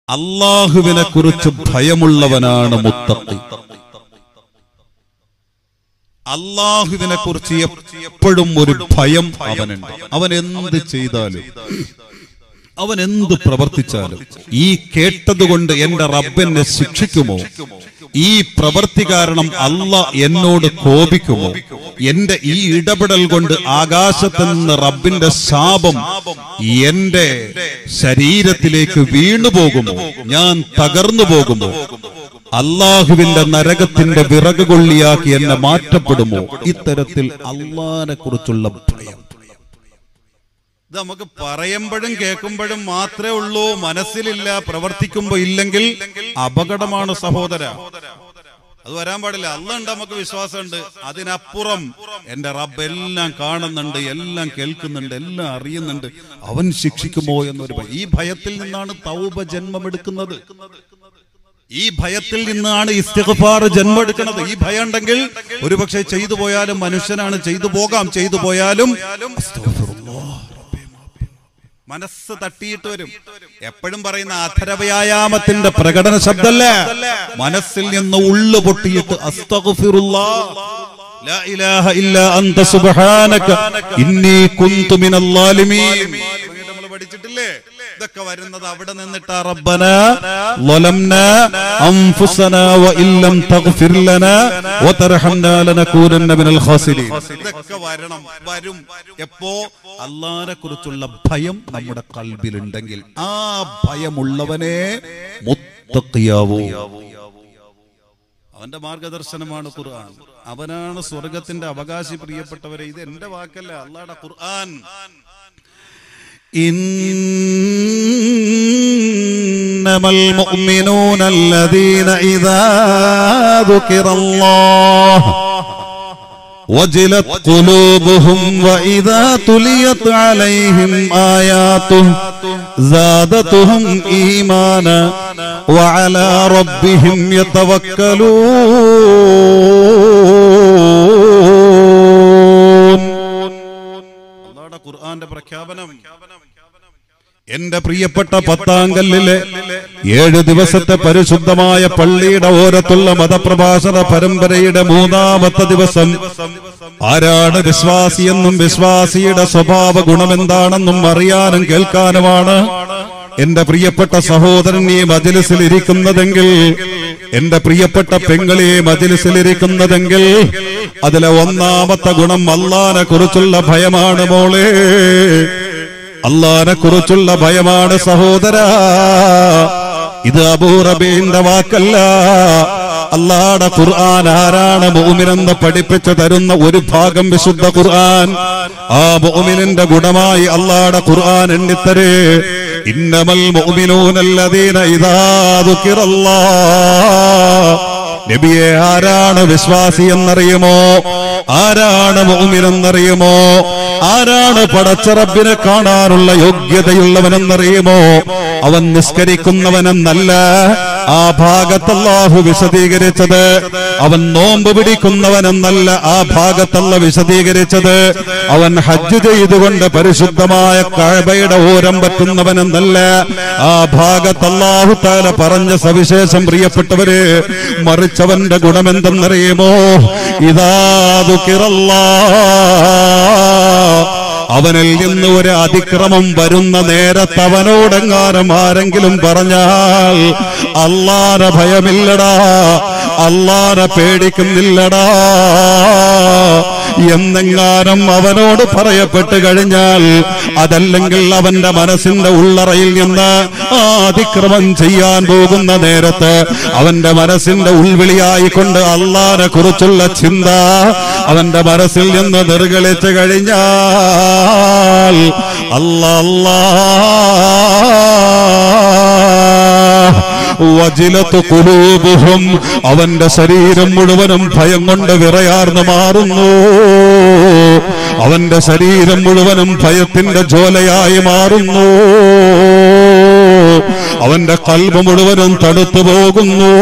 അല്ലാഹുവിനെ കുറിച്ച് ഭയമുള്ളവനാണ് മുത്തഖി. അല്ലാഹുവിനെ കുറിച്ച് എപ്പോഴും ഒരു ഭയം അവനുണ്ട്. അവൻ എന്ത് ചെയ്താലും, അവൻ എന്ത് പ്രവർത്തിച്ചാലും, ഈ കേട്ടതുകൊണ്ട് എന്റെ റബ്ബെന്നെ ശിക്ഷിക്കുമോ, ഈ പ്രവൃത്തി കാരണം അല്ലാഹ് എന്നോട് കോപിക്കുമോ, എന്റെ ഈ ഇടപെടൽ കൊണ്ട് ആകാശത്ത് നിന്ന് റബ്ബിന്റെ ശാപം എന്റെ ശരീരത്തിലേക്ക് വീണുപോകുമോ, ഞാൻ തകർന്നു പോകുമോ, അല്ലാഹുവിന്റെ നരകത്തിന്റെ വിറക് കൊള്ളിയാക്കി എന്നെ മാറ്റപ്പെടുമോ, ഇത്തരത്തിൽ അല്ലാഹുവിനെ കുറിച്ചുള്ള ഭയം. ഇത് നമുക്ക് പറയുമ്പോഴും കേൾക്കുമ്പോഴും മാത്രമേ ഉള്ളൂ, മനസ്സിലില്ല, പ്രവർത്തിക്കുമ്പോ ഇല്ലെങ്കിൽ അപകടമാണ് സഹോദര. അത് വരാൻ പാടില്ല. അല്ലാഹ് നമുക്ക് വിശ്വാസമുണ്ട്, അതിനപ്പുറം എന്റെ റബ്ബ് എല്ലാം കാണുന്നുണ്ട്, എല്ലാം കേൾക്കുന്നുണ്ട്, എല്ലാം അറിയുന്നുണ്ട്, അവൻ ശിക്ഷിക്കുമോ എന്നൊരു ഭയം. ഈ ഭയത്തിൽ നിന്നാണ് തൗബ ജന്മമെടുക്കുന്നത്. ഈ ഭയത്തിൽ നിന്നാണ് ഇസ്തിഗ്ഫാർ ജന്മെടുക്കുന്നത്. ഈ ഭയം ഉണ്ടെങ്കിൽ ഒരുപക്ഷെ ചെയ്തു പോയാലും, മനുഷ്യനാണ്, ചെയ്തു പോകാം, ചെയ്തു പോയാലും മനസ്സ് തട്ടിയിട്ട് വരും. എപ്പോഴും പറയുന്ന അധരവ്യായാമത്തിന്റെ പ്രകടന ശബ്ദല്ലേ, മനസ്സിൽ നിന്ന് ഉള്ളു പൊട്ടിയിട്ട് അസ്തഗ്ഫിറുല്ലാഹ് ലാ ഇലാഹ ഇല്ലാ അൻത സുബ്ഹാനക ഇന്നി കുന്തു മിനൽ ളാലിമീൻ. നമ്മൾ പഠിച്ചിട്ടില്ലേ? ഇതൊക്കെ വരുന്നത് അവിടെ നിന്നിട്ടാ. റബ്ബനാ ളലംനാ അൻഫുസനാ വഇല്ലം തഗ്ഫിർ ലനാ വതർഹംനാ ലനകൂനന്ന മിനൽ ഖാസിരീൻ. ഇതൊക്കെ വരും എപ്പോ അല്ലാഹുവിനെ കുറിച്ചുള്ള ഭയം നമ്മുടെ ഖൽബിലുണ്ടെങ്കിൽ. ആ ഭയമുള്ളവനെ മുത്തഖിയാവൂ. അവന്റെ മാർഗദർശനമാണ് ഖുർആൻ. അവനാണ് സ്വർഗത്തിന്റെ അവകാശി. പ്രിയപ്പെട്ടവരെ, ഇത് എന്റെ വാക്കല്ല, അല്ലാഹുവിന്റെ ഖുർആൻ. ഇന്നമൽ മുഅ്മിനൂന അല്ലദീന ഇദാ ദുകിറല്ലാഹ് വജിലത് ഖുലൂബുഹും വഇദാ തുലിയത് അലൈഹിം ആയാതുഹു സാദതുഹും ഈമാനാ വഅലാ റബ്ബിഹിം യതവക്കലൂൻ. അല്ലാഹുവിന്റെ ഖുർആന്റെ പ്രഖ്യാപനം. എന്റെ പ്രിയപ്പെട്ട പത്താങ്കല്ലിലെ 7 ദിവസത്തെ പരിശുദ്ധമായ പള്ളിയുടെ ഓരത്തുള്ള മതപ്രഭാഷണ പരമ്പരയുടെ 3ാമത്തെ ദിവസം ആരാണ് വിശ്വാസിയെന്നും വിശ്വാസിയുടെ സ്വഭാവ ഗുണമെന്താണെന്നും അറിയാനും കേൾക്കാനുമാണ് എന്റെ പ്രിയപ്പെട്ട സഹോദരൻ ഈ മജ്‌ലിസിൽ ഇരിക്കുന്നതെങ്കിൽ, എന്റെ പ്രിയപ്പെട്ട പെങ്ങളെ മജ്‌ലിസിലിരിക്കുന്നതെങ്കിൽ, അതിലെ 1ാമത്തെ ഗുണം അല്ലാഹുവിനെ കുറിച്ചുള്ള ഭയമാണ് മോളെ. അല്ലാഹുവിനെ കുറിച്ചുള്ള ഭയമാണ് സഹോദരാ. ഇത് അബൂ റബീന്റെ വാക്കല്ല. അല്ലാഹുവിന്റെ ഖുർആൻ ആരാണ് മുഅ്മിനെന്ന് പഠിപ്പിച്ചു തരുന്ന ഒരു ഭാഗം വിശുദ്ധ ഖുർആൻ. ആ മുഅ്മിനിന്റെ ഗുണമായി അല്ലാഹുവിന്റെ ഖുർആൻ എണ്ണിത്തരേ. ഇന്നമൽ മുഅ്മിനൂന അല്ലദീന ഇദാ ദുകിറല്ലാഹ്. നബിയെ, ആരാണ് വിശ്വാസി എന്നറിയുമോ? ആരാണ് മുഅ്മിൻ എന്നറിയുമോ? ആരാണ് പടച്ച റബ്ബിനെ കാണാനുള്ള യോഗ്യതയുള്ളവനെന്നറിയുമോ? അവൻ നിസ്കരിക്കുന്നവനെന്നല്ല ആ ഭാഗത്ത് അല്ലാഹു വിശദീകരിച്ചത്. അവൻ നോമ്പ് പിടിക്കുന്നവനെന്നല്ല ആ ഭാഗത്തല്ല വിശദീകരിച്ചത്. അവൻ ഹജ്ജ് ചെയ്തുകൊണ്ട് പരിശുദ്ധമായ കഅബയുടെ ഓരം പറ്റുന്നവനെന്നല്ല ആ ഭാഗത്ത് അല്ലാഹു തആല പറഞ്ഞ സവിശേഷം. പ്രിയപ്പെട്ടവരെ, മറിച്ചവന്റെ ഗുണമെന്തെന്നറിയുമോ? ഇദാ ദുകിറല്ലാഹ്. അവനിൽ നിന്ന് ഒരു അതിക്രമം വരുന്ന നേരത്ത് അവനോടെങ്ങാനും ആരെങ്കിലും പറഞ്ഞാൽ അല്ലാഹുവിനെ ഭയമില്ലടാ, അല്ലാഹുവിനെ പേടിക്കുന്നില്ലടാ എന്നെങ്ങാനും അവനോട് പറയപ്പെട്ട് കഴിഞ്ഞാൽ, അതല്ലെങ്കിൽ അവന്റെ മനസ്സിന്റെ ഉള്ളറയിൽ നിന്ന് ആ അതിക്രമം ചെയ്യാൻ പോകുന്ന നേരത്ത് അവന്റെ മനസ്സിന്റെ ഉൾവിളിയായിക്കൊണ്ട് അല്ലാഹുവിനെ കുറിച്ചുള്ള ചിന്ത അവന്റെ മനസ്സിൽ നിന്ന് നിർഗളിച്ചു കഴിഞ്ഞാൽ വജിലത്ത് ഖുലൂബുഹും, അവന്റെ ശരീരം മുഴുവനും ഭയം കൊണ്ട് വിറയാർന്നു മാറുന്നു. അവന്റെ ശരീരം മുഴുവനും ഭയത്തിന്റെ ജ്വാലയായി മാറുന്നു. അവന്റെ ഖൽബ് മുഴുവനും തണുത്തു പോകുന്നു.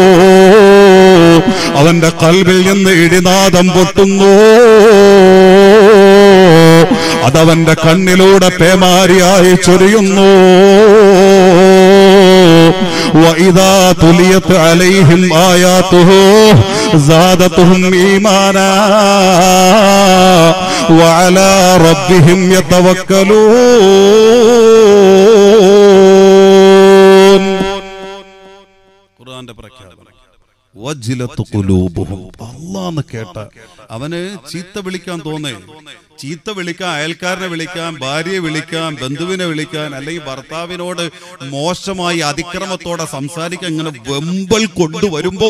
അവന്റെ ഖൽബിൽ നിന്ന് ഇടിനാദം പൊട്ടുന്നു. അതവന്റെ കണ്ണിലൂടെ പേമാരിയായി ചൊരിയുന്നു. വഇദാ തുലിയത് അലൈഹിം ആയാതുഹു സാദതുഹും ഈമാനാ വഅലാ റബ്ബിഹിം യതവക്കലൂൻ. ഖുർആന്റെ പ്രഖ്യാപനം വജ്ലത്തു ഖുലൂബുഹും. അല്ലാഹ് കേട്ട അവന് ചീത്ത വിളിക്കാൻ തോന്നേ, ചീത്ത വിളിക്കാൻ, അയൽക്കാരനെ വിളിക്കാൻ, ഭാര്യയെ വിളിക്കാൻ, ബന്ധുവിനെ വിളിക്കാൻ, അല്ലെങ്കിൽ ഭർത്താവിനോട് മോശമായി അതിക്രമത്തോടെ സംസാരിക്കാൻ ഇങ്ങനെ വെമ്പൽ കൊണ്ടുവരുമ്പോ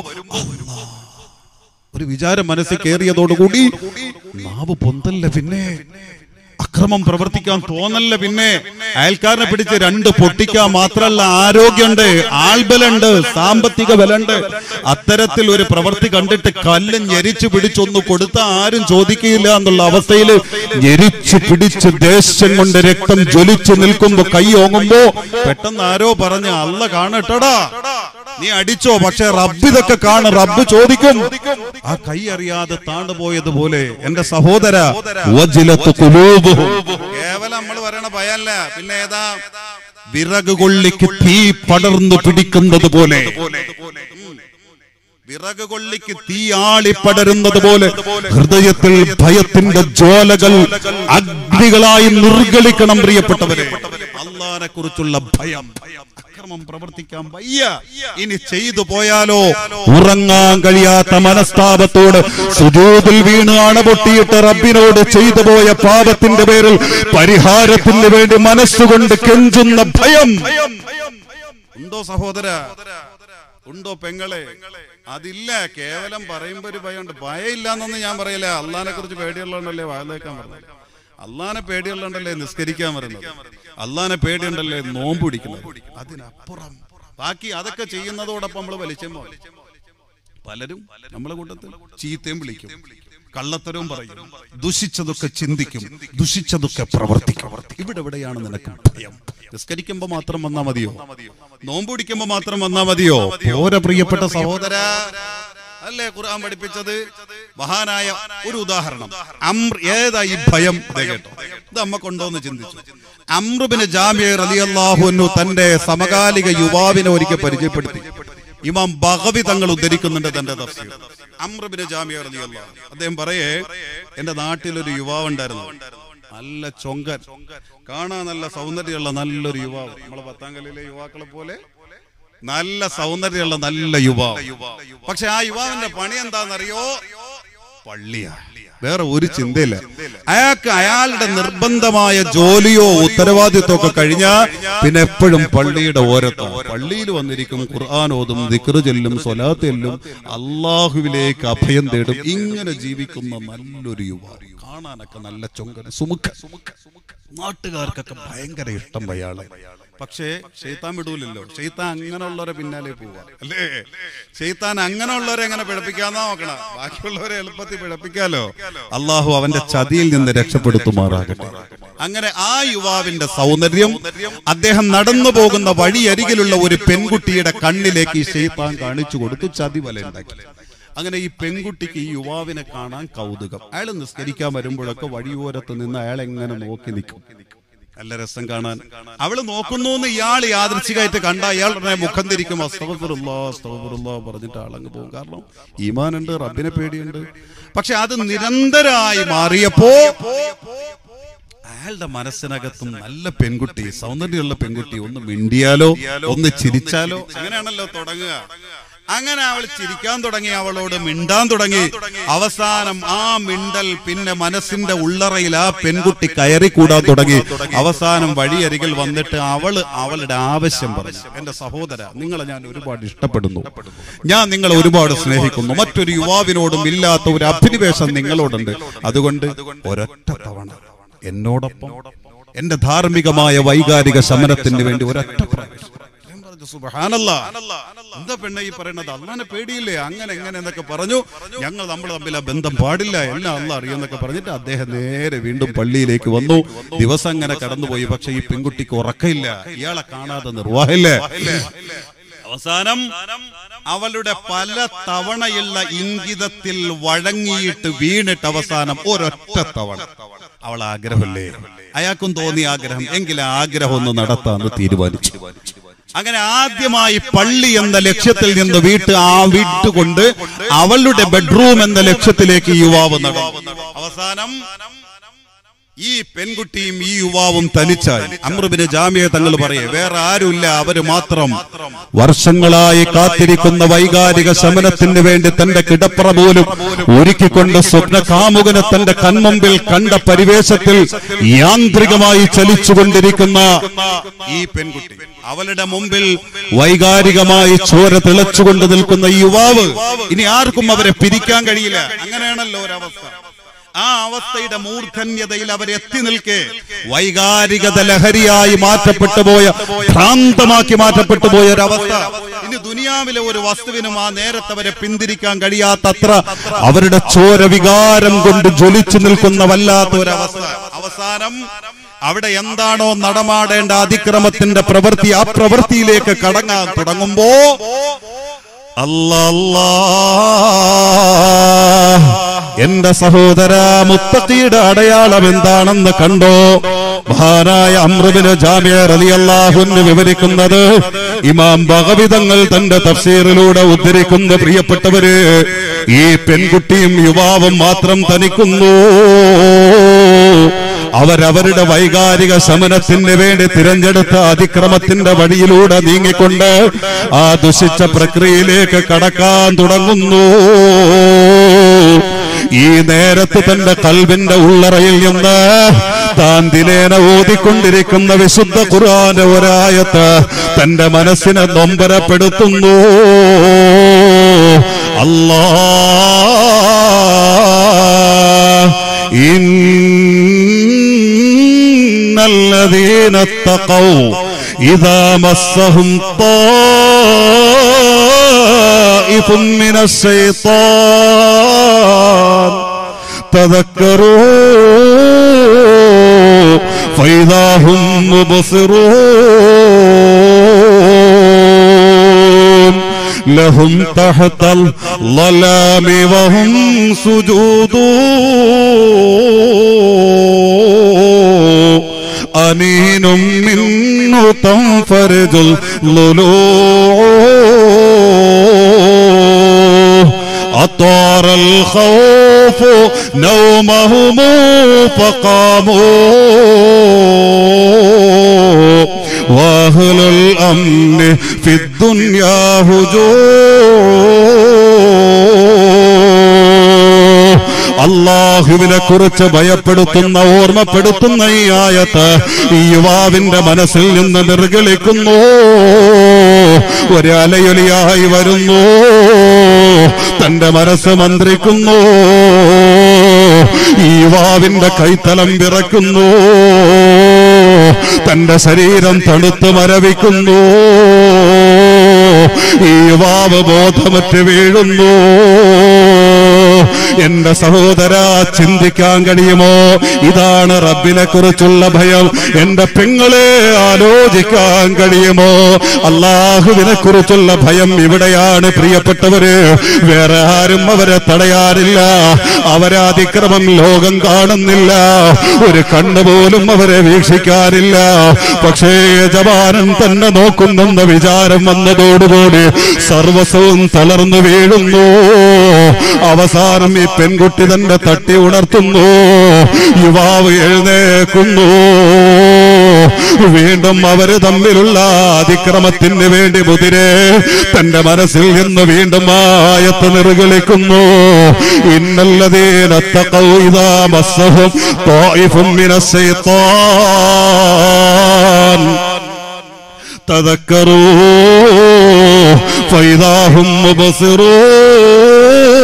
ഒരു വിചാരം മനസ്സിൽ കയറിയതോടുകൂടി നാവ് പൊന്തല്ല, പിന്നെ അക്രമം പ്രവർത്തിക്കാൻ തോന്നല്ല, പിന്നെ അയൽക്കാരനെ പിടിച്ച് രണ്ട് പൊട്ടിക്കാൻ മാത്രല്ല ആരോഗ്യമുണ്ട്, ആൾബലുണ്ട്, സാമ്പത്തിക ബലുണ്ട്. അത്തരത്തിൽ ഒരു പ്രവൃത്തി കണ്ടിട്ട് കല്ല് ഞെരിച്ചു പിടിച്ചൊന്ന് കൊടുത്താൽ ആരും ചോദിക്കില്ല എന്നുള്ള അവസ്ഥയിൽ ഞെരിച്ചു പിടിച്ച് ദേശം കൊണ്ട് രക്തം ജ്വലിച്ചു നിൽക്കുമ്പോ കൈ ഓങ്ങുമ്പോ പെട്ടെന്ന് ആരോ പറഞ്ഞ് അല്ല കാണട്ടടാ നീ അടിച്ചോ, പക്ഷെ റബ്ബ് ഇതൊക്കെ കാണും, റബ്ബ് ചോദിക്കും. ആ കൈ അറിയാതെ താണ്ടുപോയതുപോലെ എന്റെ സഹോദര വജ്ലത്തു ഖുലൂബുഹും. കേവലം നമ്മൾ പറയണ ഭയല്ല, പിന്നെ ഏതാ വിറക് കൊള്ളിക്ക് തീ പടർന്നു പിടിക്കുന്നത് പോലെ, വിറക് കൊള്ളിക്ക് തീ ആളിപ്പടരുന്നത് പോലെ ഹൃദയത്തിൽ ഭയത്തിന്റെ ജ്വാലകൾ അഗ്നികളായി നിർഗളിക്കണം പ്രിയപ്പെട്ടവരെ. അല്ലാഹനെ കുറിച്ചുള്ള ഭയം, അക്രമം പ്രവർത്തിക്കാൻ വയ്യ, ഇനി ചെയ്തു പോയാലോ ഉറങ്ങാൻ കഴിയാത്ത മനസ്താപത്തോട് സുജൂദിൽ വീണ് അണപൊട്ടിയിട്ട് റബ്ബിനോട് ചെയ്തു പോയ പാപത്തിന്റെ പേരിൽ പരിഹാരത്തിന് വേണ്ടി മനസ്സുകൊണ്ട് കെഞ്ചുന്ന ഭയം. ഉണ്ടോ സഹോദര, ഉണ്ടോ പെങ്ങളെ? അതില്ല. കേവലം പറയുമ്പോ ഒരു ഭയമുണ്ട്. ഭയം ഇല്ലാന്നൊന്നും ഞാൻ പറയില്ല. അള്ളാഹിനെ കുറിച്ച് പേടിയുള്ളതുകൊണ്ടല്ലേ വാഴലേക്കാൻ പറഞ്ഞത്, അള്ളാഹിനെ പേടിയുള്ളതുകൊണ്ടല്ലേ നിസ്കരിക്കാൻ പറയുന്നത്, അള്ളാഹിനെ പേടിയുണ്ടല്ലേ നോമ്പ് പിടിക്കുന്നത്. അതിനപ്പുറം ബാക്കി അതൊക്കെ ചെയ്യുന്നതോടൊപ്പം നമ്മൾ വലിച്ചെമ്പോ പലരും നമ്മളെ കൂട്ടത്തിൽ ചീത്തയും വിളിക്കും, കള്ളത്തരവും പറയും, ദുഷിച്ചതൊക്കെ ചിന്തിക്കും, ദുഷിച്ചതൊക്കെ പ്രവർത്തിക്കും. ഇവിടെയാണ് നിനക്ക് ഭയം? നിസ്കരിക്കുമ്പോ മാത്രം വന്നാ മതിയോ? നോമ്പ് പിടിക്കുമ്പോ മാത്രം വന്നാ മതിയോ? ഓരോ പ്രിയപ്പെട്ട സഹോദര, അല്ലേ ഖുർആൻ പഠിപ്പിച്ചത്? മഹാനായ ഒരു ഉദാഹരണം. ഏതാ ഈ ഭയം? കേട്ടോ, ഇത് നമ്മക്കുണ്ടോന്ന് ചിന്തിച്ചു. അംർ ഇബ്നു ജാമിഅ റളിയല്ലാഹു അൻഹു തന്റെ സമകാലിക യുവാവിനെ ഒരിക്കൽ പരിചയപ്പെടുത്തി. ഇമാം ബഗവി തങ്ങൾ ഉദ്ധരിക്കുന്നുണ്ട് തന്റെ തഫ്സീർ. അംർ ഇബ്നു ജാമിഅ റളിയല്ലാഹു, അദ്ദേഹം പറയേ, എന്റെ നാട്ടിലൊരു യുവാവ് ഉണ്ടായിരുന്നു, നല്ല ചൊങ്കൻ, കാണാൻ നല്ല സൗന്ദര്യമുള്ള നല്ലൊരു യുവാവ്. നമ്മളെ പത്താങ്കലിലെ യുവാക്കളെ പോലെ നല്ല സൗന്ദര്യമുള്ള നല്ല യുവാവ്. പക്ഷെ ആ യുവാവിന്റെ പണി എന്താണെന്നറിയോ? പള്ളിയാ, വേറെ ഒരു ചിന്തയില്ല. അയാൾക്ക് അയാളുടെ നിർബന്ധമായ ജോലിയോ ഉത്തരവാദിത്വം ഒക്കെ കഴിഞ്ഞാൽ പിന്നെ എപ്പോഴും പള്ളിയുടെ ഓരത്താണ്. പള്ളിയിൽ വന്നിരിക്കും, ഖുർആൻ ഓതും, ദിക്ർ ചൊല്ലും, സ്വലാത്ത് ചൊല്ലും, അള്ളാഹുവിലേക്ക് അഭയം തേടും. ഇങ്ങനെ ജീവിക്കുന്ന നല്ലൊരു യുവാവ്, കാണാനൊക്കെ നല്ല ചൊങ്കന സുമുഖ, നാട്ടുകാർക്കൊക്കെ ഭയങ്കര ഇഷ്ടം അയാളെ. പക്ഷേ ശൈത്താൻ വിടൂലല്ലോ. ശൈത്താൻ അങ്ങനെയുള്ളവരെ പിന്നാലെ പോവാ, അല്ലേ? ശൈത്താൻ അങ്ങനെയുള്ളവരെ എങ്ങനെ പിഴപ്പിക്കാന്നാ നോക്കണം. ബാക്കിയുള്ളവരെ എളുപ്പത്തിൽ പിഴപ്പിക്കാലോ. അള്ളാഹു അവന്റെ ചതിയിൽ നിന്ന് രക്ഷപ്പെടുത്തുമാറാകട്ടെ. അങ്ങനെ ആ യുവാവിന്റെ സൗന്ദര്യം അദ്ദേഹം നടന്നു പോകുന്ന വഴിയരികിലുള്ള ഒരു പെൺകുട്ടിയുടെ കണ്ണിലേക്ക് ഈ ശൈത്താൻ കാണിച്ചു കൊടുത്തു, ചതി വല ഉണ്ടാക്കി. അങ്ങനെ ഈ പെൺകുട്ടിക്ക് ഈ യുവാവിനെ കാണാൻ കൗതുകം. അയാൾ നിസ്കരിക്കാൻ വരുമ്പോഴൊക്കെ വഴിയോരത്ത് നിന്ന് അയാൾ എങ്ങനെ നോക്കി നിൽക്കും, നല്ല രസം കാണാൻ. അവള് നോക്കുന്നു എന്ന് ഇയാൾ യാദൃച്ഛികമായിട്ട് കണ്ട അയാൾ മുഖം തിരിക്കും, അസ്തഗ്ഫിറുല്ലാഹ് അസ്തഗ്ഫിറുല്ലാഹ് പറഞ്ഞിട്ട് ആളങ്ങ് പോകും. കാരണം ഈമാനുണ്ട്, റബ്ബിനെ പേടിയുണ്ട്. പക്ഷെ അത് നിരന്തരമായി മാറിയപ്പോ അയാളുടെ മനസ്സിനകത്തും നല്ല പെൺകുട്ടി, സൗന്ദര്യമുള്ള പെൺകുട്ടി, ഒന്ന് മിണ്ടിയാലോ ഒന്ന് ചിരിച്ചാലോ, അങ്ങനെയാണല്ലോ തുടങ്ങുക. അങ്ങനെ അവൾ ചിരിക്കാൻ തുടങ്ങി, അവളോട് മിണ്ടാൻ തുടങ്ങി. അവസാനം ആ മിണ്ടൽ പിന്നെ മനസ്സിന്റെ ഉള്ളറയിൽ ആ പെൺകുട്ടി കയറിക്കൂടാൻ തുടങ്ങി. അവസാനം വഴിയരികിൽ വന്നിട്ട് അവളുടെ ആവശ്യം പറഞ്ഞു, എന്റെ സഹോദര, നിങ്ങളെ ഞാൻ ഒരുപാട് ഇഷ്ടപ്പെടുന്നു, ഞാൻ നിങ്ങളെ ഒരുപാട് സ്നേഹിക്കുന്നു, മറ്റൊരു യുവാവിനോടും ഇല്ലാത്ത ഒരു അഭിനിവേശം നിങ്ങളോടുണ്ട്. അതുകൊണ്ട് ഒരൊറ്റ തവണ എന്നോടൊപ്പം എന്റെ ധാർമ്മികമായ വൈകാരിക സമരത്തിന് വേണ്ടി ഒരൊറ്റ പ്രാവശ്യം. സുബ്ഹാനല്ലാഹ്, എന്താ പെണ്ണെ ഈ പറയുന്നത്? അള്ളാഹിനെ പേടിയില്ലേ? അങ്ങനെ എങ്ങനെ എന്നൊക്കെ പറഞ്ഞു. നമ്മൾ തമ്മിൽ ആ ബന്ധം പാടില്ല, എല്ലാം അള്ളാഹ് അറിയുമെന്നൊക്കെ പറഞ്ഞിട്ട് അദ്ദേഹം നേരെ വീണ്ടും പള്ളിയിലേക്ക് വന്നു. ദിവസം അങ്ങനെ കടന്നുപോയി. പക്ഷെ ഈ പെൺകുട്ടിക്ക് ഉറക്കമില്ല, ഇയാളെ കാണാതെ നിർവാഹമില്ല. അവസാനം അവളുടെ പല തവണയുള്ള ഇംഗിതത്തിൽ വഴങ്ങിയിട്ട് വീണിട്ട് അവസാനം ഒരൊറ്റ തവണ അവൾ ആഗ്രഹമില്ലേ, അയാൾക്കും തോന്നിയ ആഗ്രഹം, എങ്കിലും ആഗ്രഹം ഒന്ന് നടത്താന്ന് തീരുമാനിച്ചു. അങ്ങനെ ആദ്യമായി പള്ളി എന്ന ലക്ഷ്യത്തിൽ നിന്ന് വിട്ടുകൊണ്ട് അവളുടെ ബെഡ്റൂം എന്ന ലക്ഷ്യത്തിലേക്ക് യുവാവ് നടന്നു. അവസാനം ഈ പെൺകുട്ടിയും ഈ യുവാവും തനിച്ചായി. അംർ ഇബ്നു ജാമിയ തങ്ങൾ പറയേ, വേറെ ആരുമില്ല, അവര് മാത്രം. വർഷങ്ങളായി കാത്തിരിക്കുന്ന വൈകാരിക ശമനത്തിന് വേണ്ടി തന്റെ കിടപ്പറ പോലും ഒരുക്കിക്കൊണ്ട് സ്വപ്ന കാമുകനെ തന്റെ കൺമുമ്പിൽ കണ്ട പരിവേശത്തിൽ യാന്ത്രികമായി ചലിച്ചുകൊണ്ടിരിക്കുന്ന ഈ പെൺകുട്ടി, അവളുടെ മുമ്പിൽ വൈകാരികമായി ചോര തിളച്ചുകൊണ്ട് നിൽക്കുന്ന ഈ യുവാവ്, ഇനി ആർക്കും അവരെ പിരിക്കാൻ കഴിയില്ല. അങ്ങനെയാണല്ലോ ഒരവസ്ഥ. ആ അവസ്ഥയുടെ മൂർധന്യതയിൽ അവരെത്തി നിൽക്കെ വൈകാരികത ലഹരിയായി മാറ്റപ്പെട്ടു പോയ, ഭ്രാന്തമാക്കി മാറ്റപ്പെട്ടു പോയ ഒരവസ്ഥ. ഇനി ദുനിയാവിലെ ഒരു വസ്തുവിനും ആ നേരത്തെ അവരെ പിന്തിരിക്കാൻ കഴിയാത്തത്ര അവരുടെ ചോര വികാരം കൊണ്ട് ജ്വലിച്ചു നിൽക്കുന്ന വല്ലാത്ത ഒരവസ്ഥ. അവസാനം അവിടെ എന്താണോ നടമാടേണ്ട അതിക്രമത്തിന്റെ പ്രവൃത്തി, ആ പ്രവൃത്തിയിലേക്ക് കടങ്ങാൻ തുടങ്ങുമ്പോ എന്റെ സഹോദര, മുത്തഖിയുടെ അടയാളം എന്താണെന്ന് കണ്ടോ? മഹാനായ അംർ ഇബ്നു ജാമിയ റളിയല്ലാഹു അൻഹു വിവരിക്കുന്നത് ഇമാം ബഗവി തങ്ങൾ തന്റെ തഫ്സീറിലൂടെ ഉദ്ധരിക്കുന്ന, പ്രിയപ്പെട്ടവര്, ഈ പെൺകുട്ടിയും യുവാവും മാത്രം തനിക്കുന്നു. അവരവരുടെ വൈകാരിക ശമനത്തിന് വേണ്ടി തിരഞ്ഞെടുത്ത അതിക്രമത്തിന്റെ വഴിയിലൂടെ നീങ്ങിക്കൊണ്ട് ആ ദുഷിച്ച പ്രക്രിയയിലേക്ക് കടക്കാൻ തുടങ്ങുന്നു. ഈ നേരത്ത് തന്റെ ഖൽബിന്റെ ഉള്ളറയിൽ നിന്ന് താൻ ദിനേന ഓതിക്കൊണ്ടിരിക്കുന്ന വിശുദ്ധ ഖുർആന്റെ ഒരായത്ത് തന്റെ മനസ്സിനെ നൊമ്പരപ്പെടുത്തുന്നു. ഇന്നല്ലദീന തഖൗ ഇദാ മസ്സഹും ത്വാഇഫുൻ മിനശ്ശൈത്വാൻ തദക്കറൂ ഫൈദാ ഹും മുബ്സിറൂൻ ലഹും തഹ്തൽ ളലാമി വഹും സുജൂദൂൻ അനീനും മിന്നു തൻഫർജുൽ ളുലൂഉ أطار الخوف نومهم فقاموا وأهل الأمن في الدنيا هجوم. അല്ലാഹുവിനെ കുറിച്ച് ഭയപ്പെടുത്തുന്ന, ഓർമ്മപ്പെടുത്തുന്ന ഈ ആയത്ത് ഈ യുവാവിന്റെ മനസ്സിൽ നിന്ന് നിർഗളിക്കുന്നു. ഒരലയൊലിയായി വരുന്നു. തന്റെ മനസ്സ് മന്ത്രിക്കുന്നു. ഈ യുവാവിന്റെ കൈത്തലം വിറക്കുന്നു. തന്റെ ശരീരം തണുത്ത് മരവിക്കുന്നു. ഈ യുവാവ് ബോധമറ്റ് വീഴുന്നു. എന്റെ സഹോദര, ചിന്തിക്കാൻ കഴിയുമോ? ഇതാണ് റബ്ബിനെ കുറിച്ചുള്ള ഭയം. എന്റെ പെങ്ങളെ, ആലോചിക്കാൻ കഴിയുമോ? അല്ലാഹുവിനെ കുറിച്ചുള്ള ഭയം ഇവിടെയാണ് പ്രിയപ്പെട്ടവര്. വേറെ ആരും അവരെ തടയാറില്ല. അവരെ അതിക്രമം ലോകം കാണുന്നില്ല. ഒരു കണ്ണുപോലും അവരെ വീക്ഷിക്കാറില്ല. പക്ഷേ യജമാനൻ തന്നെ നോക്കുന്നെന്ന വിചാരം വന്നതോടുകൂടി സർവസ്വവും തളർന്നു വീഴുന്നു. അവസാനം ഈ പെൺകുട്ടി തന്നെ തട്ടി ഉണർത്തുന്നു. യുവാവ് എഴുന്നേക്കുന്നു. വീണ്ടും അവര് തമ്മിലുള്ള അതിക്രമത്തിന് വേണ്ടി മുതിരെ തന്റെ മനസ്സിൽ നിന്ന് വീണ്ടും ആയത്ത് നിർഗളിക്കുന്നു. ഇന്നല്ലദീന തഖൗ ഇദാ മസ്സഹും ത്വാഇഫുൻ മിനശ്ശൈത്വാൻ തദക്കറൂ ഫൈദാ ഹും മുബ്സിറൂൻ.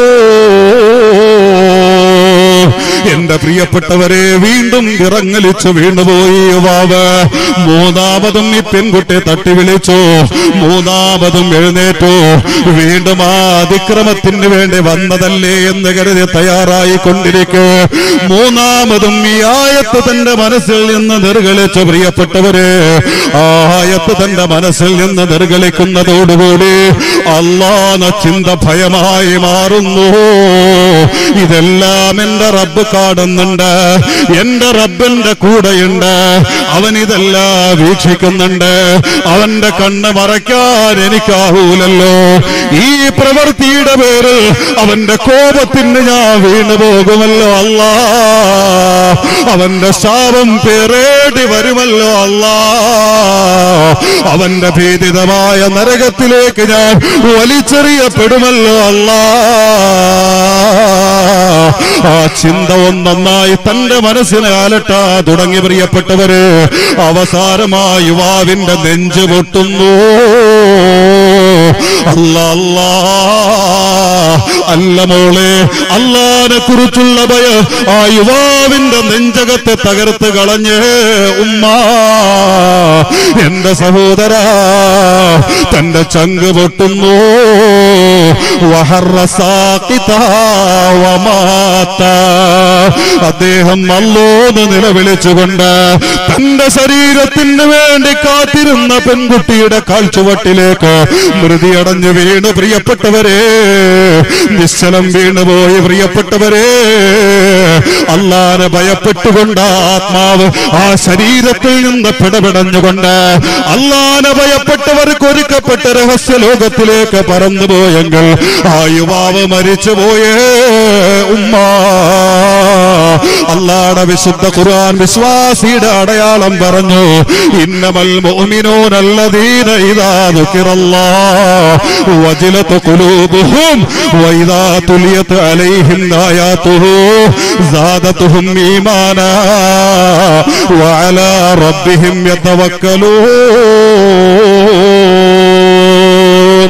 എന്റെ പ്രിയപ്പെട്ടവരെ, വീണ്ടും വിറങ്ങലിച്ചു വീണുപോയി യുവാവ്. മൂന്നാമതും ഈ പെൺകുട്ടി തട്ടി വിളിച്ചു. മൂന്നാമതും എഴുന്നേറ്റു. വീണ്ടും ആ അതിക്രമത്തിന് വേണ്ടി വന്നതല്ലേ എന്ന് കരുതി തയ്യാറായി കൊണ്ടിരിക്കെ മൂന്നാമതും ഈ ആയത്ത് തന്റെ മനസ്സിൽ നിന്ന് നിർഗളിച്ചു. പ്രിയപ്പെട്ടവരെ, ആ ആയത്ത് തന്റെ മനസ്സിൽ നിന്ന് നിർഗളിക്കുന്നതോടുകൂടി അല്ലാഹുവിന്റെ ചിന്ത ഭയമായി മാറുന്നു. ഇതെല്ലാം എന്റെ റബ്ബ് കാണുന്നുണ്ട്, എന്റെ റബ്ബിന്റെ കൂടെയുണ്ട്, അവനിതെല്ലാം വീക്ഷിക്കുന്നുണ്ട്. അവന്റെ കണ്ണ് മറയ്ക്കാൻ എനിക്കാവൂലല്ലോ. ഈ പ്രവൃത്തിയുടെ പേരിൽ അവന്റെ കോപത്തിന് ഞാൻ വീണു പോകുമല്ലോ അല്ലാ. അവന്റെ ശാപം പേറേടി വരുമല്ലോ അല്ലാ. അവന്റെ ഭീതിതമായ നരകത്തിലേക്ക് ഞാൻ വലിച്ചെറിയപ്പെടുമല്ലോ അല്ലാ. ആ ചിന്ത ഒന്നൊന്നായി തന്റെ മനസ്സിനെ അലട്ടാ തുടങ്ങി. പ്രിയപ്പെട്ടവര്, അവസാനമായി യുവാവിന്റെ നെഞ്ചു പൊട്ടുന്നു. അല്ലാ അല്ല മോളെ, അല്ലാനെ കുറിച്ചുള്ള ഭയം ആ യുവാവിന്റെ നെഞ്ചകത്തെ തകർത്ത് കളഞ്ഞ് ഉമ്മ, എന്റെ സഹോദര, തന്റെ ചങ്ക് പൊട്ടുന്നു. അദ്ദേഹം അല്ലാഹുവിനെ നിലവിളിച്ചുകൊണ്ട് തന്റെ ശരീരത്തിന് വേണ്ടി കാത്തിരുന്ന പെൺകുട്ടിയുടെ കാൽച്ചുവട്ടിലേക്ക് മൃതിയടഞ്ഞു വീണു. പ്രിയപ്പെട്ടവരെ, നിശ്ചലം വീണുപോയി. പ്രിയപ്പെട്ടവരെ, അല്ലാഹുവിനെ ഭയപ്പെട്ടുകൊണ്ട് ആത്മാവ് ആ ശരീരത്തിൽ നിന്ന് പിടപെടഞ്ഞുകൊണ്ട് അല്ലാഹുവിനെ ഭയപ്പെട്ടവർക്ക് ഒരുക്കപ്പെട്ട രഹസ്യ ലോകത്തിലേക്ക് പറന്നുപോയെങ്കിൽ ആ യുവാവ് മരിച്ചുപോയേ ഉമ്മ. അല്ലാഹുവിന്റെ വിശുദ്ധ ഖുർആൻ വിശ്വാസിയുടെ അടയാളം പറഞ്ഞു. ഇന്നമൽ മുഅ്മിനൂന അല്ലദീന ഇദാ ദുകിറല്ലാഹു വജിലത് ഖുലൂബുഹും വഇദാ തുലിയത് അലൈഹിം ആയാതുഹു സാദതുഹും ഈമാനാ വഅലാ റബ്ബിഹിം യതവക്കലൂൻ.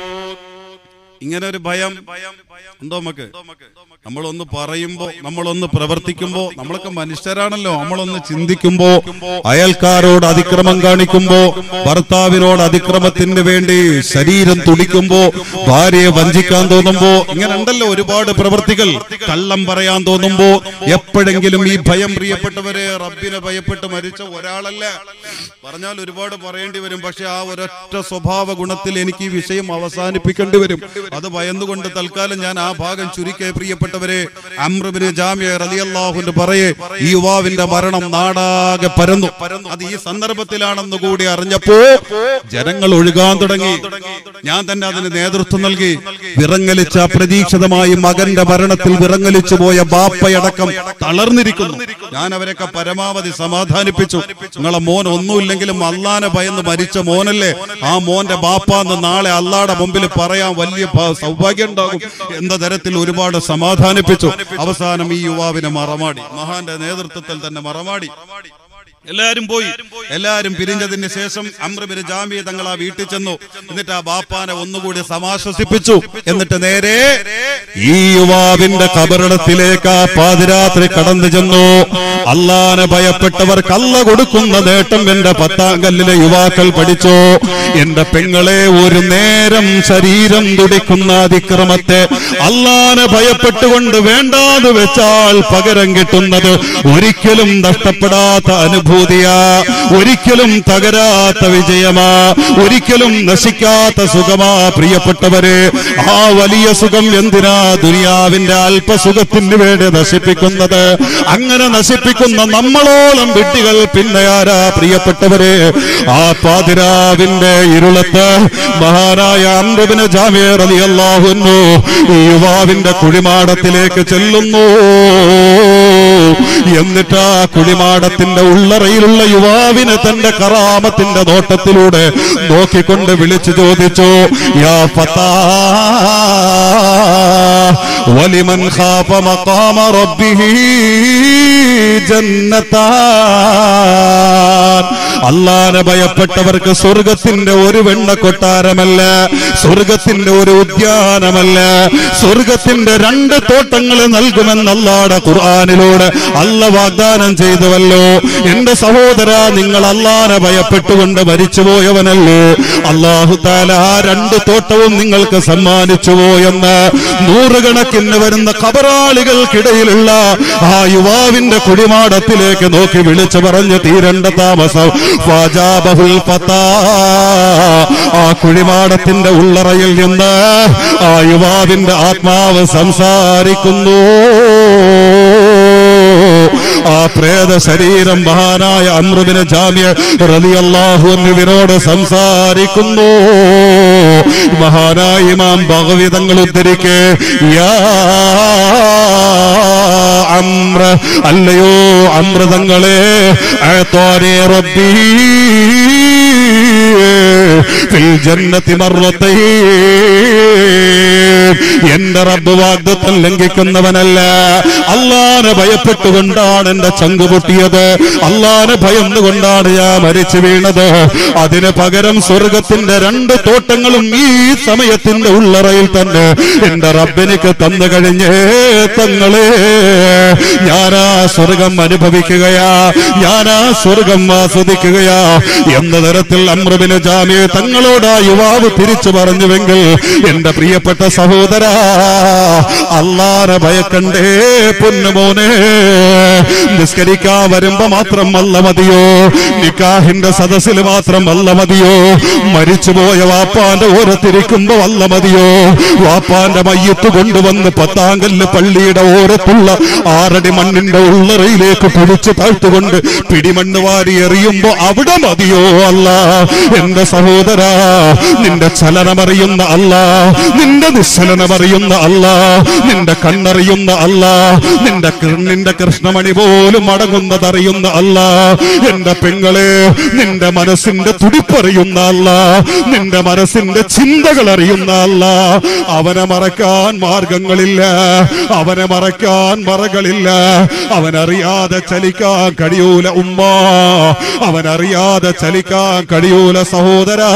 ഇങ്ങനെ ഒരു ഭയം ഉണ്ടോ നമുക്ക്? നമ്മളൊന്ന് പറയുമ്പോ, നമ്മളൊന്ന് പ്രവർത്തിക്കുമ്പോ, നമ്മളൊക്കെ മനുഷ്യരാണല്ലോ, നമ്മളൊന്ന് ചിന്തിക്കുമ്പോ, അയൽക്കാരോട് അതിക്രമം കാണിക്കുമ്പോ, ഭർത്താവിനോട് അതിക്രമത്തിന് വേണ്ടി ശരീരം തുടിക്കുമ്പോ, ഭാര്യയെ വഞ്ചിക്കാൻ തോന്നുമ്പോ, ഇങ്ങനെ ഉണ്ടല്ലോ ഒരുപാട് പ്രവൃത്തികൾ. കള്ളം പറയാൻ തോന്നുമ്പോ എപ്പോഴെങ്കിലും ഈ ഭയം, പ്രിയപ്പെട്ടവരെ, റബ്ബിനെ ഭയപ്പെട്ട് മരിച്ച ഒരാളല്ല. പറഞ്ഞാൽ ഒരുപാട് പറയേണ്ടി വരും. പക്ഷെ ആ ഒരൊറ്റ സ്വഭാവ ഗുണത്തിൽ എനിക്ക് ഈ വിഷയം അവസാനിപ്പിക്കേണ്ടി വരും. അത് ഭയന്നുകൊണ്ട് തൽക്കാലം ഞാൻ ആ ഭാഗം ചുരുക്കെ. പ്രിയപ്പെട്ടവരെ, അംർ ഇബ്നു ജാമിഅ റളിയല്ലാഹു അൻഹു പറയേ, ഈ യുവാവിന്റെ മരണം നാടാകെ പരന്നു. അത് ഈ സന്ദർഭത്തിലാണെന്ന് കൂടി അറിഞ്ഞപ്പോ ജനങ്ങൾ ഒഴുകാൻ തുടങ്ങി. ഞാൻ തന്നെ അതിന് നേതൃത്വം നൽകി. വിറങ്ങലിച്ച, അപ്രതീക്ഷിതമായി മകന്റെ മരണത്തിൽ വിറങ്ങലിച്ചു പോയ ബാപ്പയടക്കം തളർന്നിരിക്കുന്നു. ഞാൻ അവരൊക്കെ പരമാവധി സമാധാനിപ്പിച്ചു. നിങ്ങളെ മോൻ ഒന്നുമില്ലെങ്കിലും അല്ലാഹുവിനെ ഭയന്ന് മരിച്ച മോനല്ലേ, ആ മോന്റെ ബാപ്പാന്ന് നാളെ അല്ലാഹുവിന്റെ മുമ്പിൽ പറയാൻ വലിയ സൗഭാഗ്യം ഉണ്ടാകും എന്ന തരത്തിൽ ഒരുപാട് സമാധാനിപ്പിച്ചു. അവസാനം ഈ യുവാവിനെ മറമാടി, മഹാന്റെ നേതൃത്വത്തിൽ തന്നെ മറമാടി. എല്ലാരും പോയി. എല്ലാരും പിരിഞ്ഞതിന് ശേഷം അംർ ഇബ്നു ജാമിഅ തങ്ങൾ ആ വീട്ടിൽ ചെന്നു. എന്നിട്ട് ആ ബാപ്പാനെ ഒന്നുകൂടി സമാശ്വസിപ്പിച്ചു. എന്നിട്ട് നേരെ ഈ യുവാവിന്റെ ഖബറിടത്തിലേക്ക് ആ പാതിരാത്രി കടന്നു ചെന്നു. അല്ലാഹുവിനെ ഭയപ്പെട്ടവർക്ക് അല്ലാഹു കൊടുക്കുന്ന നേട്ടം എന്റെ 10-ാം കല്ലിലെ യുവാക്കൾ പഠിച്ചു. എന്റെ പെങ്ങളെ, ഒരു നേരം ശരീരം തുടിക്കുന്ന അതിക്രമത്തെ അല്ലാഹുവിനെ ഭയപ്പെട്ടുകൊണ്ട് വേണ്ടാന്ന് വെച്ചാൽ പകരം കിട്ടുന്നത് ഒരിക്കലും നഷ്ടപ്പെടാത്ത അനുഭൂതിയാ, ഒരിക്കലും തകരാത്ത വിജയമാ, ഒരിക്കലും നശിക്കാത്ത സുഖമാ. പ്രിയപ്പെട്ടവരെ, ആ വലിയ സുഖം എന്തിനാ ദുനിയാവിന്റെ അല്പസുഖത്തിന് വേണ്ടി നശിപ്പിക്കുന്നത്? അങ്ങനെ നശിപ്പിക്കുന്ന നമ്മളോളം വിഡ്ഢികൾ പിന്നെ ആരാ? പ്രിയപ്പെട്ടവരെ, ആ പാതിരാവിന്റെ ഇരുളത്ത് മഹാനായ അംർ ഇബ്നു ജാമിഅ റളിയല്ലാഹു അൻഹു ഈ യുവാവിന്റെ കുഴിമാടത്തിലേക്ക് ചെല്ലുന്നു. എന്നിട്ട് ആ കുഴിമാടത്തിന്റെ ഉള്ളറയിലുള്ള യുവാവിനെ തന്റെ കറാമത്തിന്റെ നോട്ടത്തിലൂടെ നോക്കിക്കൊണ്ട് വിളിച്ചു ചോദിച്ചു, യാ ഫതാ വലിമൻ ഖാഫ മഖാമ റബ്ബിഹി ജന്നതാൻ. അല്ലാഹുവിനെ ഭയപ്പെട്ടവർക്ക് സ്വർഗത്തിന്റെ ഒരു വെണ്ണ കൊട്ടാരമല്ല, സ്വർഗത്തിന്റെ ഒരു ഉദ്യാനമല്ല, സ്വർഗത്തിന്റെ 2 തോട്ടങ്ങൾ നൽകുമെന്ന് അല്ലാഹുവിന്റെ ഖുർആനിലൂടെ അല്ലാഹു വാഗ്ദാനം ചെയ്തുവല്ലോ. എന്റെ സഹോദര, നിങ്ങൾ അല്ലാഹുവിനെ ഭയപ്പെട്ടുകൊണ്ട് മരിച്ചുപോയവനല്ലേ? അല്ലാഹു തആല ആ 2 തോട്ടവും നിങ്ങൾക്ക് സമ്മാനിച്ചുവോ എന്ന് നൂറുകണക്കിന് വരുന്ന ഖബറാളികൾക്കിടയിലുള്ള ആ യുവാവിന്റെ കുടിമാടത്തിലേക്ക് നോക്കി വിളിച്ചു പറഞ്ഞു തീരണ്ട താമസം. ഫജാബഹുൽ ഫതാ, ആ കുഴിമാടത്തിന്റെ ഉള്ളറയിൽ നിന്ന് ആ യുവാവിന്റെ ആത്മാവ് സംസാരിക്കുന്നു. ആ പ്രേത ശരീരം മഹാനായ അംർ ഇബ്നു ജാമിഅ റളിയല്ലാഹു അൻഹുവിനോട് സംസാരിക്കുന്നു. മഹാനായ ഇമാം ബഗവി തങ്ങൾ ഉദ്ധരിക്കെ, യാ അംർ, അല്ലയോ അംർ തങ്ങളെ, അഅതാനി റബ്ബി ഫിൽ ജന്നതി മർറതൈൻ, എന്റെ റബ്ബ് വാഗ്ദത്തം ലംഘിക്കുന്നവനല്ല. അല്ലാഹനെ ഭയപ്പെട്ടുകൊണ്ടാണ് എന്റെ ചങ്കു പൊട്ടിയത്, അല്ലാഹനെ ഭയന്നുകൊണ്ടാണ് ഞാൻ മരിച്ചു വീണത്. അതിന് പകരം സ്വർഗത്തിന്റെ 2 തോട്ടങ്ങളും ഈ സമയത്തിന്റെ ഉള്ളറയിൽ തന്നെ എന്റെ റബ്ബിനിക്ക് തന്നു കഴിഞ്ഞേ തങ്ങളെ, ഞാനാ സ്വർഗം അനുഭവിക്കുകയാ, ഞാനാ സ്വർഗം ആസ്വദിക്കുകയാ എന്ന തരത്തിൽ അംർ ഇബ്നു ജാമിഅ തങ്ങളോട് ആ യുവാവ് തിരിച്ചു പറഞ്ഞുവെങ്കിൽ, എന്റെ പ്രിയപ്പെട്ട സഹോദരാ, അല്ലാഹനെ ഭയക്കണ്ടേ പൊന്നുമോനെ. നിസ്കരിക്കാൻ വരുമ്പോ മാത്രം അല്ല മതിയോ, നിക്കാഹിന്റെ സദസ്സിൽ മാത്രം അല്ല മതിയോ, മരിച്ചുപോയ വാപ്പാന്റെ ഓരത്തിരിക്കുമ്പോ അല്ല മതിയോ, വാപ്പാന്റെ മയ്യത്ത് കൊണ്ടുവന്ന് പത്താങ്കല്ല് പള്ളിയുടെ ഓരത്തുള്ള 6 അടി മണ്ണിന്റെ ഉള്ളറയിലേക്ക് പിടിച്ചു താഴ്ത്തുകൊണ്ട് പിടിമണ്ണ് വാരി എറിയുമ്പോ അവിടെ മതിയോ അല്ല. എന്റെ സഹോദരാ, നിന്റെ ചലനമറിയുന്ന അല്ല, നിന്റെ നിശ്ചലനമറിയുന്ന അല്ല, നിന്റെ കണ്ണറിയുന്ന അല്ല, നിന്റെ കൃഷ്ണമണി പോലും അടങ്ങുന്നതറിയുന്ന അല്ല. എന്റെ പെങ്ങളെ, നിന്റെ മനസ്സിന്റെ തുടിപ്പറിയുന്ന അല്ല, നിന്റെ മനസ്സിന്റെ ചിന്തകൾ അറിയുന്ന അല്ല. അവനെ മറക്കാൻ മാർഗങ്ങളില്ല, അവനെ മറക്കാൻ മറകളില്ല. അവനറിയാതെ ചലിക്കാൻ കഴിയൂല ഉമ്മ, അവനറിയാതെ ചലിക്കാൻ കഴിയൂല സഹോദരാ.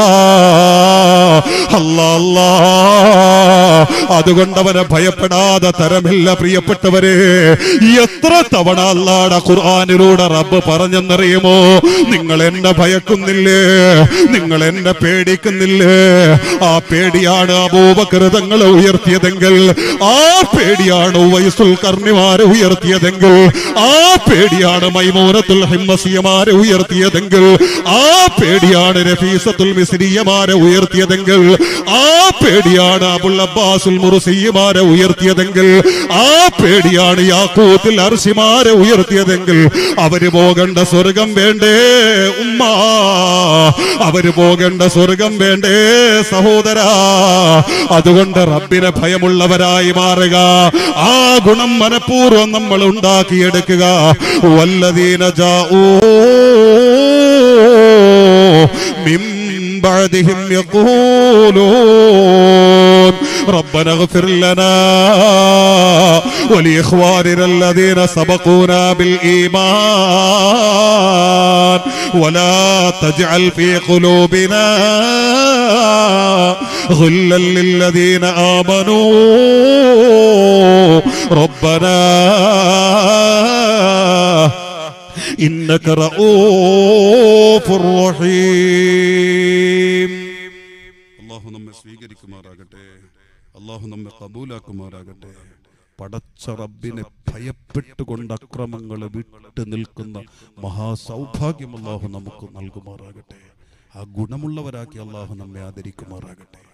അല്ലാ അല്ലാ, അതുകൊണ്ട് അവനെ ഭയപ്പെടാതെ തരമില്ല. പ്രിയപ്പെട്ടവരെ, എത്ര തവണ അല്ലാഹുവിന്റെ ഖുർആനിലൂടെ റബ്ബ് പറഞ്ഞെന്നറിയുമോ, നിങ്ങൾ എന്നെ ഭയക്കുന്നില്ലേ, നിങ്ങൾ എന്നെ പേടിക്കുന്നില്ലേ. ആ പേടിയാണ് അബൂബക്കർ തങ്ങളെ ഉയർത്തിയതെങ്കിൽ, ആ പേടിയാണ് ഉവൈസുൽ ഖർനിമാരെ ഉയർത്തിയതെങ്കിൽ, ആ പേടിയാണ് മൈമൂനത്തുൽ ഹിമ്മസിയമാരെ ഉയർത്തിയതെങ്കിൽ, ആ പേടിയാണ് നഫീസത്തുൽ മിസ്രിയമാരെ ഉയർത്തിയതെങ്കിൽ, ആ പേടിയാണ് അബുൽ അബ്ബാസുൽ മുർസിയമാരെ ഉയർത്തിയതെങ്കിൽ, ആ പേടിയാണ് യാഖൂത്തുൽ അർശിമാരെ ഉയർത്തിയതെങ്കിൽ, അവര് പോകേണ്ട സ്വർഗം വേണ്ടേ ഉമ്മ, അവര് പോകേണ്ട സ്വർഗം വേണ്ടേ സഹോദരാ. അതുകൊണ്ട് റബ്ബിനെ ഭയമുള്ളവരായി മാറുക, ആ ഗുണം മനഃപൂർവ്വം നമ്മൾ ഉണ്ടാക്കിയെടുക്കുക. വല്ലദീന ജാഊ മിൻ ബഅദിഹിം യഖൂലൂൻ റബ്ബന ഇഗ്ഫിർ ലനാ വലിഇഖ്വാനിന الذين سبقونا بالإيمان ولا تجعل في قلوبنا غلا للذين آمنوا ربنا إنك رؤوف رحيم. അല്ലാഹു നമ്മെ സ്വീകരിക്കുമാറാകട്ടെ, അല്ലാഹു നമ്മെ ഖബൂലാക്കുമാറാകട്ടെ. പടച്ച റബ്ബിനെ ഭയപ്പെട്ടുകൊണ്ട് അക്രമങ്ങളെ വിട്ടു നിൽക്കുന്ന മഹാസൗഭാഗ്യം അല്ലാഹു നമുക്ക് നൽകുമാറാകട്ടെ. ആ ഗുണമുള്ളവരാക്കി അല്ലാഹു നമ്മെ ആദരിക്കുമാറാകട്ടെ.